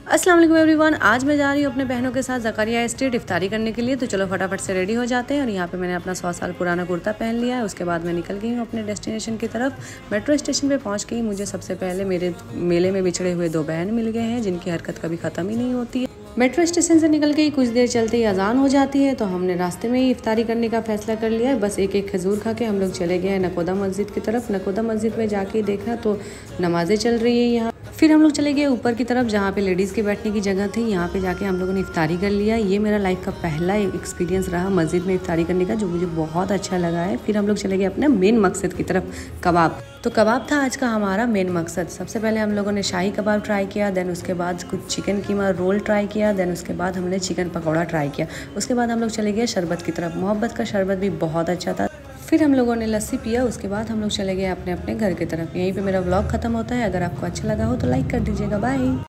अस्सलाम वालेकुम एवरीवन। आज मैं जा रही हूँ अपने बहनों के साथ ज़कारिया स्ट्रीट इफ्तारी करने के लिए। तो चलो फटाफट से रेडी हो जाते हैं। और यहाँ पे मैंने अपना 100 साल पुराना कुर्ता पहन लिया है। उसके बाद मैं निकल गई हूँ अपने डेस्टिनेशन की तरफ। मेट्रो स्टेशन पे पहुँच गई। मुझे सबसे पहले मेरे मेले में बिछड़े हुए 2 बहन मिल गए हैं जिनकी हरकत कभी ख़त्म ही नहीं होती है। मेट्रो स्टेशन से निकल गई, कुछ देर चलते ही अजान हो जाती है तो हमने रास्ते में ही इफ्तारी करने का फैसला कर लिया है। बस एक एक खजूर खा के हम लोग चले गए हैं नकोदा मस्जिद की तरफ। नकोदा मस्जिद में जाके देखा तो नमाज़ें चल रही है यहाँ। फिर हम लोग चले गए ऊपर की तरफ जहाँ पे लेडीज़ के बैठने की जगह थी। यहाँ पे जाके हम लोगों ने इफ्तारी कर लिया। ये मेरा लाइफ का पहला एक्सपीरियंस रहा मस्जिद में इफ्तारी करने का, जो मुझे बहुत अच्छा लगा है। फिर हम लोग चले गए अपने मेन मकसद की तरफ, कबाब। तो कबाब था आज का हमारा मेन मकसद। सबसे पहले हम लोगों ने शाही कबाब ट्राई किया, देन उसके बाद कुछ चिकन कीमा रोल ट्राई किया, देन उसके बाद हमने चिकन पकौड़ा ट्राई किया। उसके बाद हम लोग चले गए शरबत की तरफ। मोहब्बत का शरबत भी बहुत अच्छा था। फिर हम लोगों ने लस्सी पिया। उसके बाद हम लोग चले गए अपने अपने घर की तरफ। यहीं पे मेरा व्लॉग खत्म होता है। अगर आपको अच्छा लगा हो तो लाइक कर दीजिएगा। बाय।